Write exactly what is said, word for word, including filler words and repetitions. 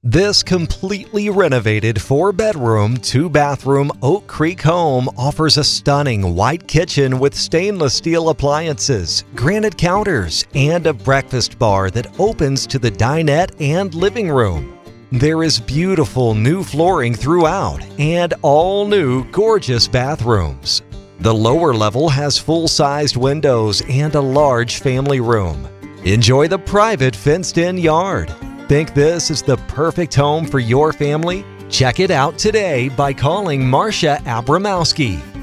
This completely renovated four-bedroom, two-bathroom Oak Creek home offers a stunning white kitchen with stainless steel appliances, granite counters, and a breakfast bar that opens to the dinette and living room. There is beautiful new flooring throughout and all new gorgeous bathrooms. The lower level has full-sized windows and a large family room. Enjoy the private fenced-in yard. Think this is the perfect home for your family? Check it out today by calling Marcia Abramowski.